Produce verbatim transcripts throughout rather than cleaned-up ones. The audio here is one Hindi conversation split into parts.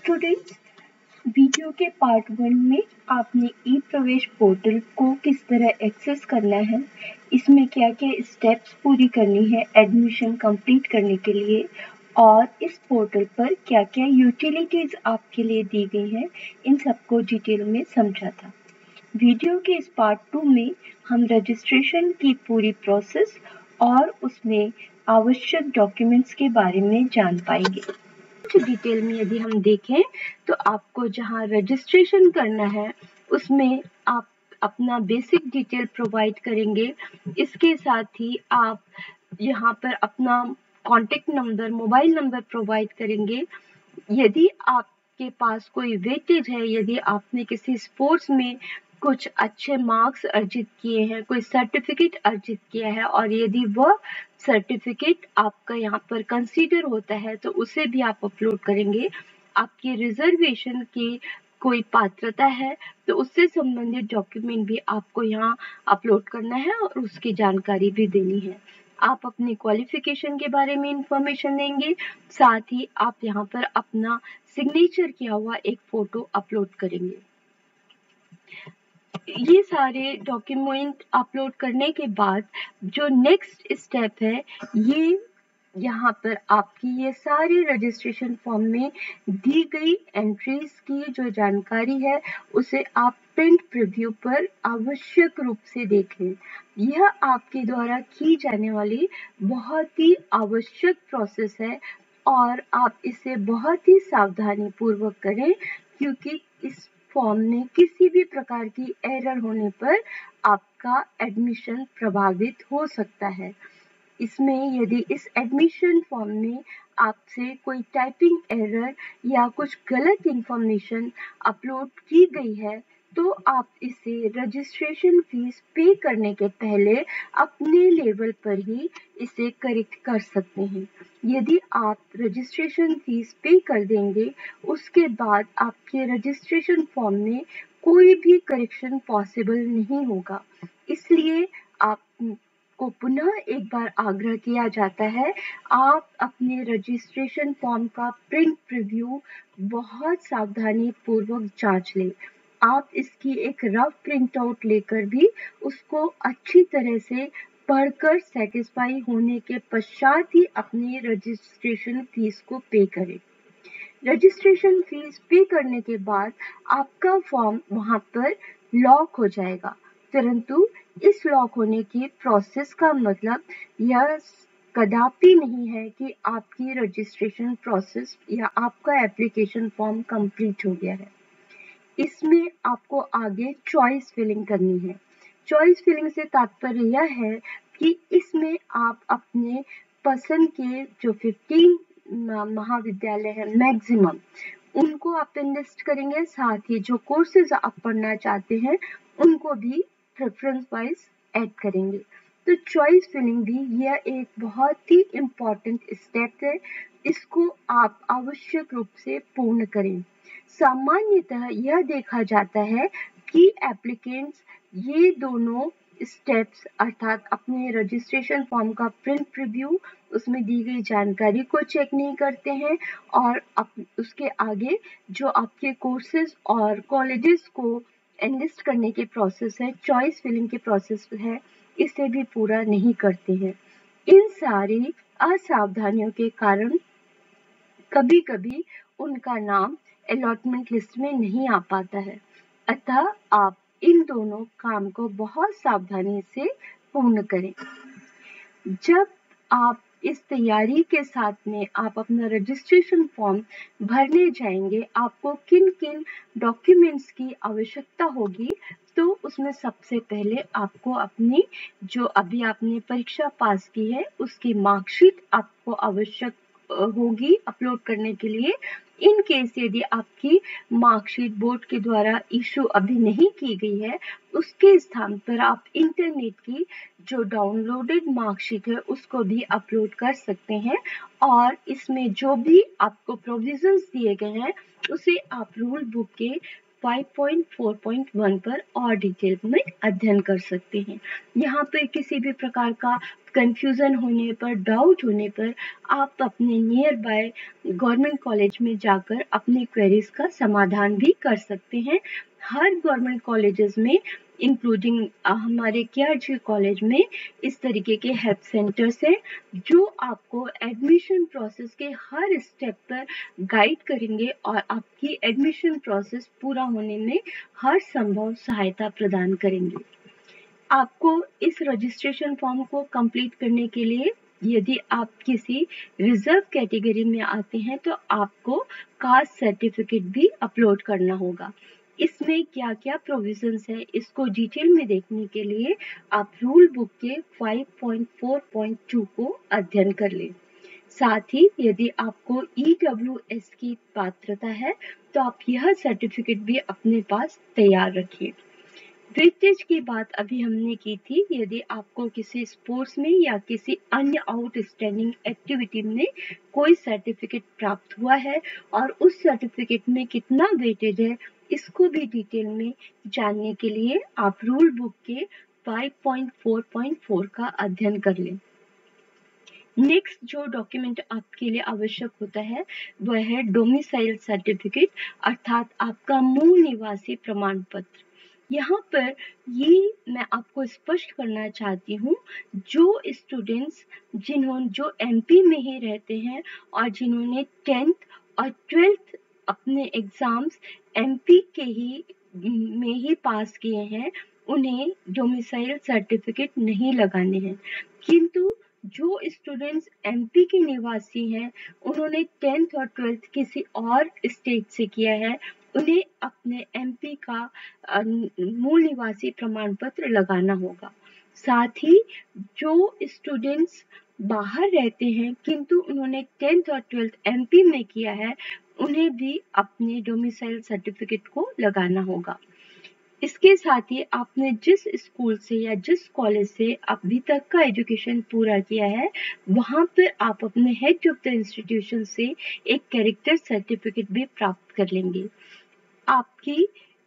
स्टूडेंट्स, वीडियो के पार्ट वन में आपने ई प्रवेश पोर्टल को किस तरह एक्सेस करना है, इसमें क्या क्या स्टेप्स पूरी करनी है एडमिशन कंप्लीट करने के लिए और इस पोर्टल पर क्या क्या यूटिलिटीज आपके लिए दी गई हैं, इन सबको डिटेल में समझा था। वीडियो के इस पार्ट टू में हम रजिस्ट्रेशन की पूरी प्रोसेस और उसमें आवश्यक डॉक्यूमेंट्स के बारे में जान पाएंगे। कुछ डिटेल में यदि हम देखें तो आपको जहां रजिस्ट्रेशन करना है उसमें आप अपना बेसिक डिटेल प्रोवाइड करेंगे। इसके साथ ही आप यहाँ पर अपना contact number, mobile number provide करेंगे। यदि आपके पास कोई वेटेज है, यदि आपने किसी स्पोर्ट्स में कुछ अच्छे मार्क्स अर्जित किए हैं, कोई सर्टिफिकेट अर्जित किया है और यदि वह सर्टिफिकेट आपका यहाँ पर कंसीडर होता है तो उसे भी आप अपलोड करेंगे। आपकी रिजर्वेशन की कोई पात्रता है तो उससे संबंधित डॉक्यूमेंट भी आपको यहाँ अपलोड करना है और उसकी जानकारी भी देनी है। आप अपनी क्वालिफिकेशन के बारे में इंफॉर्मेशन देंगे, साथ ही आप यहाँ पर अपना सिग्नेचर किया हुआ एक फोटो अपलोड करेंगे। ये सारे डॉक्यूमेंट अपलोड करने के बाद जो नेक्स्ट स्टेप है, ये यहाँ पर आपकी ये सारी रजिस्ट्रेशन फॉर्म में दी गई एंट्रीज की जो जानकारी है उसे आप प्रिंट प्रीव्यू पर आवश्यक रूप से देखें। यह आपके द्वारा की जाने वाली बहुत ही आवश्यक प्रोसेस है और आप इसे बहुत ही सावधानी पूर्वक करें, क्योंकि इस फॉर्म में किसी भी प्रकार की एरर होने पर आपका एडमिशन प्रभावित हो सकता है। इसमें यदि इस एडमिशन फॉर्म में आपसे कोई टाइपिंग एरर या कुछ गलत इंफॉर्मेशन अपलोड की गई है तो आप इसे रजिस्ट्रेशन फीस पे करने के पहले अपने लेवल पर ही इसे करेक्ट कर सकते हैं। यदि आप रजिस्ट्रेशन फीस पे कर देंगे उसके बाद आपके रजिस्ट्रेशन फॉर्म में कोई भी करेक्शन पॉसिबल नहीं होगा। इसलिए आप को पुनः एक बार आग्रह किया जाता है, आप अपने रजिस्ट्रेशन फॉर्म का प्रिंट प्रीव्यू बहुत सावधानी पूर्वक जांच लें। आप इसकी एक रफ प्रिंट आउट लेकर भी उसको अच्छी तरह से पढ़कर सेटिस्फाई होने के पश्चात ही अपनी रजिस्ट्रेशन फीस को पे करें। रजिस्ट्रेशन फीस पे करने के बाद आपका फॉर्म वहां पर लॉक हो जाएगा, परंतु इस लॉक होने की प्रोसेस का मतलब यह कदापि नहीं है कि आपकी रजिस्ट्रेशन प्रोसेस या आपका एप्लीकेशन फॉर्म कंप्लीट हो गया है। इसमें आपको आगे चॉइस फिलिंग करनी है। चॉइस फिलिंग से तात्पर्य यह है कि इसमें आप अपने पसंद के जो पंद्रह महाविद्यालय है मैक्सिमम, उनको आप लिस्ट करेंगे। साथ ही जो कोर्सेज आप पढ़ना चाहते हैं उनको भी प्रेफरेंस वाइज ऐड करेंगे। तो चॉइस फिलिंग भी यह एक बहुत ही इम्पोर्टेंट स्टेप है, इसको आप आवश्यक रूप से पूर्ण करें। सामान्यतः यह देखा जाता है कि एप्लीकेंट्स ये दोनों स्टेप्स अर्थात अपने रजिस्ट्रेशन फॉर्म का प्रिंट प्रीव्यू, उसमें दी गई जानकारी को चेक नहीं करते हैं और उसके आगे जो आपके कोर्सेज और कॉलेजेस को एनलिस्ट करने की प्रोसेस है, चॉइस फिलिंग की प्रोसेस है, इसे भी पूरा नहीं करते हैं। इन सारी असावधानियों के कारण कभी कभी उनका नाम अलॉटमेंट लिस्ट में नहीं आ पाता है। अतः आप इन दोनों काम को बहुत सावधानी से पूर्ण करें। जब आप इस तैयारी के साथ में आप अपना रजिस्ट्रेशन फॉर्म भरने जाएंगे, आपको किन किन डॉक्यूमेंट्स की आवश्यकता होगी, तो उसमें सबसे पहले आपको अपनी जो अभी आपने परीक्षा पास की है उसकी मार्कशीट आपको आवश्यक होगी अपलोड करने के लिए। इन केस यदि आपकी मार्कशीट बोर्ड के द्वारा इशू अभी नहीं की गई है, उसके स्थान पर आप इंटरनेट की जो डाउनलोडेड मार्कशीट है उसको भी अपलोड कर सकते हैं और इसमें जो भी आपको प्रोविजंस दिए गए हैं उसे आप रूल बुक के five point four point one पर और डिटेल में अध्ययन कर सकते हैं। यहाँ पे किसी भी प्रकार का कंफ्यूजन होने पर, डाउट होने पर आप अपने नियर बाय गवर्नमेंट कॉलेज में जाकर अपनी क्वेरीज का समाधान भी कर सकते हैं। हर गवर्नमेंट कॉलेजेस में इंक्लूडिंग हमारे के आर जी कॉलेज में इस तरीके के हेल्प सेंटर्स हैं जो आपको एडमिशन प्रोसेस के हर स्टेप पर गाइड करेंगे और आपकी एडमिशन प्रोसेस पूरा होने में हर संभव सहायता प्रदान करेंगे। आपको इस रजिस्ट्रेशन फॉर्म को कंप्लीट करने के लिए यदि आप किसी रिजर्व कैटेगरी में आते हैं तो आपको कास्ट सर्टिफिकेट भी अपलोड करना होगा। इसमें क्या क्या प्रोविजंस है इसको डिटेल में देखने के लिए आप रूल बुक के five point four point two को अध्ययन कर लें। साथ ही यदि आपको ई डब्ल्यू एस की पात्रता है तो आप यह सर्टिफिकेट भी अपने पास तैयार रखिए। वेटेज की बात अभी हमने की थी। यदि आपको किसी स्पोर्ट्स में या किसी अन्य आउटस्टैंडिंग एक्टिविटी में कोई सर्टिफिकेट प्राप्त हुआ है और उस सर्टिफिकेट में कितना वेटेज है इसको भी डिटेल में जानने के लिए आप रूल बुक के five point four point four का अध्ययन कर लें। नेक्स्ट जो डॉक्यूमेंट आपके लिए आवश्यक होता है वह है डोमिसाइल सर्टिफिकेट अर्थात आपका मूल निवासी प्रमाण पत्र। यहाँ पर ये मैं आपको स्पष्ट करना चाहती हूँ, जो स्टूडेंट्स जिन्होंने जो एम पी में ही रहते हैं और जिन्होंने टेंथ और ट्वेल्थ अपने एग्जाम्स एम पी के ही में ही पास किए हैं उन्हें डोमिसाइल सर्टिफिकेट नहीं लगाने हैं, किंतु जो स्टूडेंट्स एम पी के निवासी हैं उन्होंने टेंथ और ट्वेल्थ किसी और स्टेट से किया है उन्हें अपने एम पी का मूल निवासी प्रमाण पत्र लगाना होगा। साथ ही जो स्टूडेंट्स बाहर रहते हैं किंतु उन्होंने टेंथ और ट्वेल्थ एम पी में किया है उन्हें भी अपने डोमिसाइल सर्टिफिकेट को लगाना होगा। इसके साथ ही आपने जिस स्कूल से या जिस कॉलेज से अभी तक का एजुकेशन पूरा किया है वहाँ पर आप अपने हेड ऑफ द इंस्टीट्यूशन से एक कैरेक्टर सर्टिफिकेट भी प्राप्त कर लेंगे। आपकी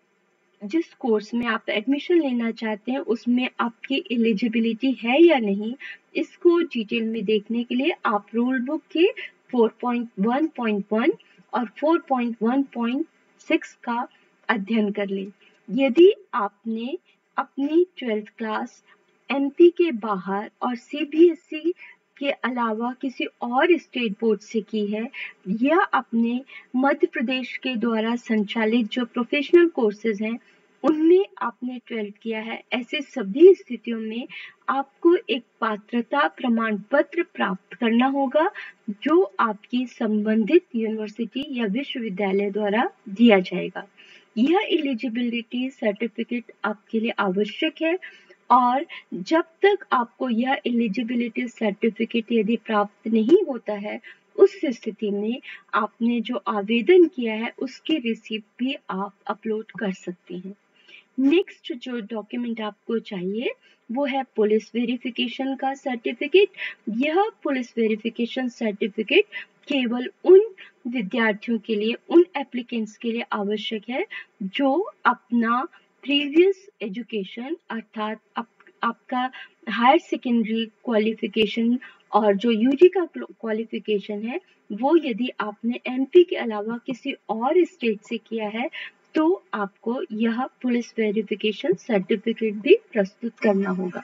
जिस कोर्स में आप एडमिशन लेना चाहते हैं उसमें आपकी एलिजिबिलिटी है या नहीं इसको डिटेल में देखने के लिए आप रूल बुक के four point one point one और four point one point six का अध्ययन कर लें। यदि आपने अपनी ट्वेल्थ क्लास एम पी के बाहर और सी बी एस ई के अलावा किसी और स्टेट बोर्ड से की है या अपने मध्य प्रदेश के द्वारा संचालित जो प्रोफेशनल कोर्सेज हैं उनमें आपने ट्वेल्थ किया है, ऐसे सभी स्थितियों में आपको एक पात्रता प्रमाण पत्र प्राप्त करना होगा जो आपकी संबंधित यूनिवर्सिटी या विश्वविद्यालय द्वारा दिया जाएगा। यह एलिजिबिलिटी सर्टिफिकेट आपके लिए आवश्यक है और जब तक आपको यह एलिजिबिलिटी सर्टिफिकेट यदि प्राप्त नहीं होता है उस स्थिति में आपने जो आवेदन किया है उसकी रिसिप्ट भी आप अपलोड कर सकते हैं। नेक्स्ट जो डॉक्यूमेंट आपको चाहिए वो है पुलिस वेरिफिकेशन का सर्टिफिकेट। यह पुलिस वेरिफिकेशन सर्टिफिकेट केवल उन विद्यार्थियों के लिए, उन एप्लीकेंट्स के लिए आवश्यक है जो अपना प्रीवियस एजुकेशन अर्थात आप, आपका हायर सेकेंडरी क्वालिफिकेशन और जो यू जी का क्वालिफिकेशन है वो यदि आपने एम पी के अलावा किसी और स्टेट से किया है तो आपको यह पुलिस वेरिफिकेशन सर्टिफिकेट भी प्रस्तुत करना होगा।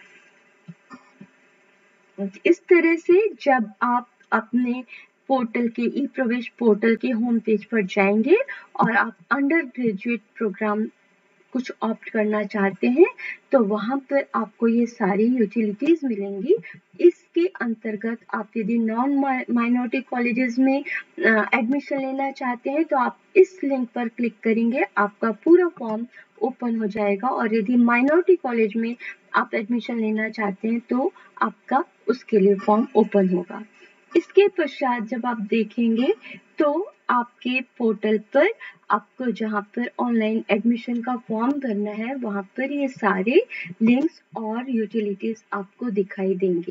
इस तरह से जब आप अपने पोर्टल के ई प्रवेश पोर्टल के होम पेज पर जाएंगे और आप अंडर ग्रेजुएट प्रोग्राम कुछ ऑप्ट करना चाहते हैं तो वहाँ पर आपको ये सारी यूटिलिटीज मिलेंगी। इसके अंतर्गत आप यदि नॉन माइनॉरिटी कॉलेजेस में एडमिशन लेना चाहते हैं तो आप इस लिंक पर क्लिक करेंगे, आपका पूरा फॉर्म ओपन हो जाएगा और यदि माइनॉरिटी कॉलेज में आप एडमिशन लेना चाहते हैं तो आपका उसके लिए फॉर्म ओपन होगा। इसके पश्चात जब आप देखेंगे तो आपके पोर्टल पर आपको जहाँ पर ऑनलाइन एडमिशन का फॉर्म भरना है वहाँ पर ये सारे लिंक्स और यूटिलिटीज आपको दिखाई देंगे।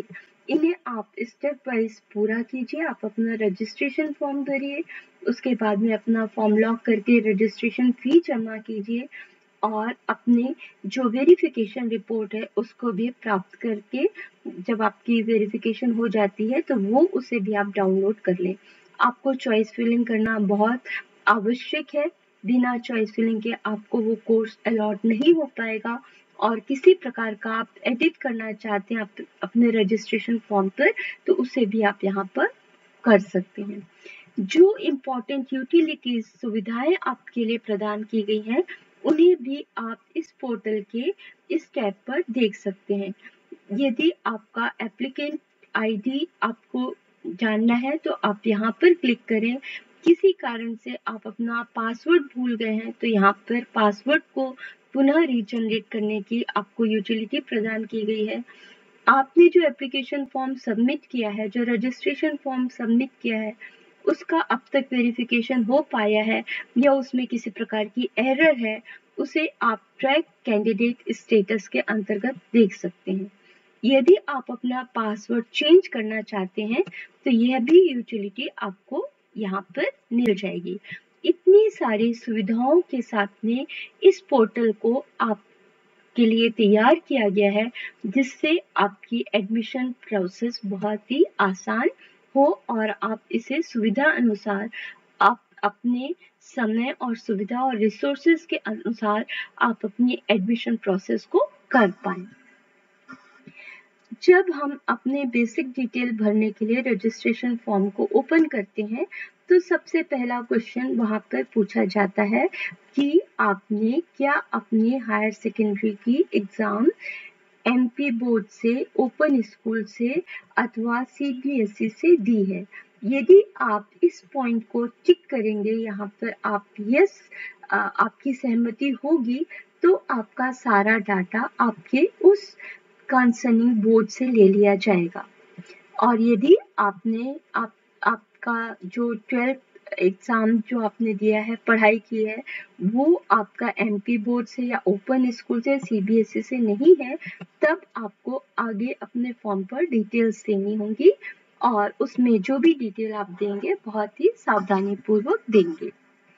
इन्हें आप स्टेप वाइज पूरा कीजिए। आप अपना रजिस्ट्रेशन फॉर्म भरिए, उसके बाद में अपना फॉर्म लॉक करके रजिस्ट्रेशन फी जमा कीजिए और अपने जो वेरिफिकेशन रिपोर्ट है उसको भी प्राप्त करके जब आपकी वेरिफिकेशन हो जाती है तो वो उसे भी आप डाउनलोड कर लें। आपको चॉइस फिलिंग करना बहुत आवश्यक है। बिना चॉइस फिलिंग के आपको वो कोर्स अलॉट नहीं हो पाएगा और किसी प्रकार का आप एडिट करना चाहते हैं आप अपने रजिस्ट्रेशन फॉर्म पर तो उसे भी आप यहाँ पर कर सकते हैं। जो इम्पोर्टेंट यूटिलिटीज सुविधाएं आपके लिए प्रदान की गई हैं उन्हें भी आप इस पोर्टल के इस टैब पर देख सकते हैं। यदि आपका एप्लीकेंट आईडी आपको जानना है तो आप यहाँ पर क्लिक करें। किसी कारण से आप अपना पासवर्ड भूल गए हैं तो यहाँ पर पासवर्ड को पुनः रीजनरेट करने की आपको यूटिलिटी प्रदान की गई है। आपने जो एप्लीकेशन फॉर्म सबमिट किया है, जो रजिस्ट्रेशन फॉर्म सबमिट किया है, उसका अब तक वेरिफिकेशन हो पाया है या उसमें किसी प्रकार की एरर है, उसे आप ट्रैक कैंडिडेट स्टेटस के अंतर्गत देख सकते हैं। यदि आप अपना पासवर्ड चेंज करना चाहते हैं तो यह भी यूटिलिटी आपको यहाँ पर मिल जाएगी। इतनी सारी सुविधाओं के साथ में इस पोर्टल को आप के लिए तैयार किया गया है जिससे आपकी एडमिशन प्रोसेस बहुत ही आसान हो और आप इसे सुविधा अनुसार आप अपने समय और सुविधा और रिसोर्सेज के अनुसार आप अपनी एडमिशन प्रोसेस को कर पाएं। जब हम अपने बेसिक डिटेल भरने के लिए रजिस्ट्रेशन फॉर्म को ओपन करते हैं तो सबसे पहला क्वेश्चन वहाँ पर पूछा जाता है कि आपने क्या अपनी हायर सेकेंडरी की एग्जाम एमपी बोर्ड से, ओपन स्कूल से अथवा सीबीएसई से दी है। यदि आप इस पॉइंट को टिक करेंगे यहाँ पर आप यस आपकी सहमति होगी तो आपका सारा डाटा आपके उस कंसर्निंग बोर्ड से ले लिया जाएगा। और यदि आपने आप आपका जो ट्वेल्थ एग्जाम जो आपने दिया है, पढ़ाई की है, वो आपका एमपी बोर्ड से या ओपन स्कूल से, सीबीएसई से नहीं है, तब आपको आगे अपने फॉर्म पर डिटेल्स देनी होंगी और उसमें जो भी डिटेल आप देंगे बहुत ही सावधानी पूर्वक देंगे।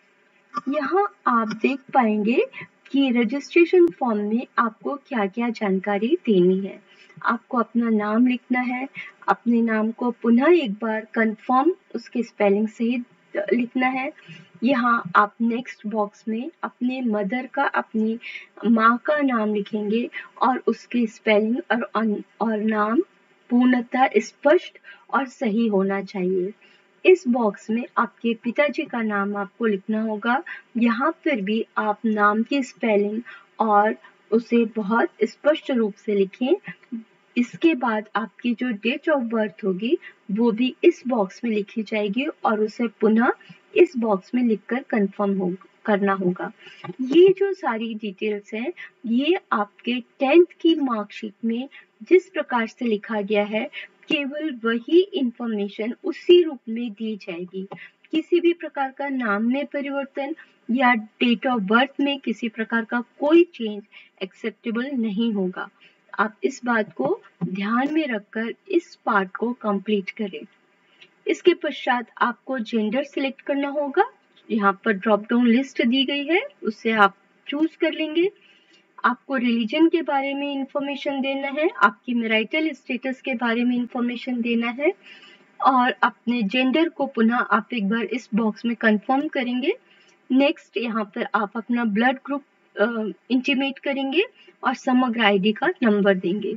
यहाँ आप देख पाएंगे कि रजिस्ट्रेशन फॉर्म में आपको क्या क्या जानकारी देनी है। आपको अपना नाम लिखना है, अपने नाम को पुनः एक बार कंफर्म उसके स्पेलिंग सहित लिखना है। यहाँ आप नेक्स्ट बॉक्स में अपने मदर का, अपनी माँ का नाम लिखेंगे और उसकी स्पेलिंग और, और नाम पूर्णतः स्पष्ट और सही होना चाहिए। इस बॉक्स में आपके पिताजी का नाम आपको लिखना होगा। यहाँ पर भी आप नाम की स्पेलिंग और उसे बहुत स्पष्ट रूप से लिखें। इसके बाद आपकी जो डेट ऑफ बर्थ होगी वो भी इस बॉक्स में लिखी जाएगी और उसे पुनः इस बॉक्स में लिखकर कंफर्म हो करना होगा। ये जो सारी डिटेल्स हैं ये आपके टेंथ की मार्कशीट में जिस प्रकार से लिखा गया है केवल वही इंफॉर्मेशन उसी रूप में दी जाएगी। किसी भी प्रकार का नाम में परिवर्तन या डेट ऑफ बर्थ में किसी प्रकार का कोई चेंज एक्सेप्टेबल नहीं होगा। आप इस बात को ध्यान में रखकर इस पार्ट को कंप्लीट करें। इसके पश्चात आपको जेंडर सिलेक्ट करना होगा। यहाँ पर ड्रॉप डाउन लिस्ट दी गई है, उससे आप चूज कर लेंगे। आपको रिलीजन के बारे में इंफॉर्मेशन देना है, आपकी मैरिटल स्टेटस के बारे में इंफॉर्मेशन देना है और अपने जेंडर को पुनः आप एक बार इस बॉक्स में कंफर्म करेंगे। नेक्स्ट यहाँ पर आप अपना ब्लड ग्रुप इंटीमेट करेंगे और समग्र आईडी का नंबर देंगे।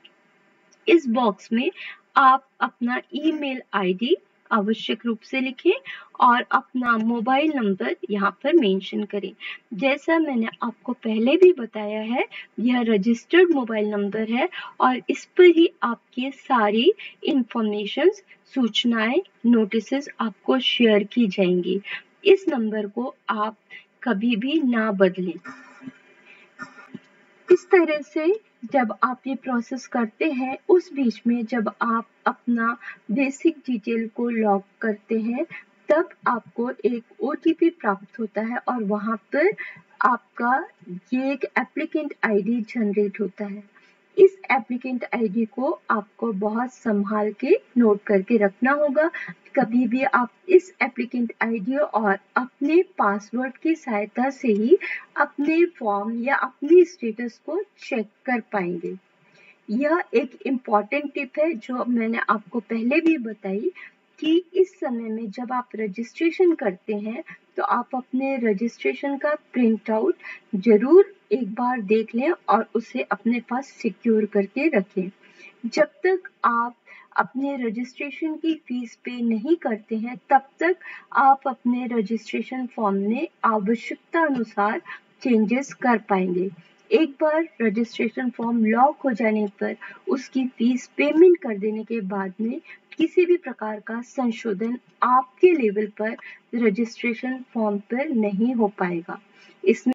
इस बॉक्स में आप अपना ईमेल आईडी आवश्यक रूप से लिखें और अपना मोबाइल नंबर यहाँ पर मेंशन करें। जैसा मैंने आपको पहले भी बताया है यह रजिस्टर्ड मोबाइल नंबर है और इस पर ही आपकी सारी इंफॉर्मेशंस, सूचनाएं, नोटिसेस आपको शेयर की जाएंगी। इस नंबर को आप कभी भी ना बदलें। इस तरह से जब आप ये प्रोसेस करते हैं उस बीच में जब आप अपना बेसिक डिटेल को लॉग करते हैं तब आपको एक ओटीपी प्राप्त होता है और वहाँ पर आपका ये एक एप्लीकेंट आईडी जनरेट होता है। इस एप्लीकेंट आईडी को आपको बहुत संभाल के नोट करके रखना होगा। कभी भी आप इस एप्लीकेंट आईडी और अपने पासवर्ड की सहायता से ही अपने फॉर्म या अपनी स्टेटस को चेक कर पाएंगे। यह एक इम्पॉर्टेंट टिप है जो मैंने आपको पहले भी बताई कि इस समय में जब आप रजिस्ट्रेशन करते हैं तो आप अपने रजिस्ट्रेशन का प्रिंट आउट जरूर एक बार देख लें और उसे अपने पास सिक्योर करके रखें। जब तक आप अपने रजिस्ट्रेशन की फीस पे नहीं करते हैं तब तक आप अपने रजिस्ट्रेशन फॉर्म में आवश्यकता अनुसार चेंजेस कर पाएंगे। एक बार रजिस्ट्रेशन फॉर्म लॉक हो जाने पर उसकी फीस पेमेंट कर देने के बाद में किसी भी प्रकार का संशोधन आपके लेवल पर रजिस्ट्रेशन फॉर्म पर नहीं हो पाएगा। इसमें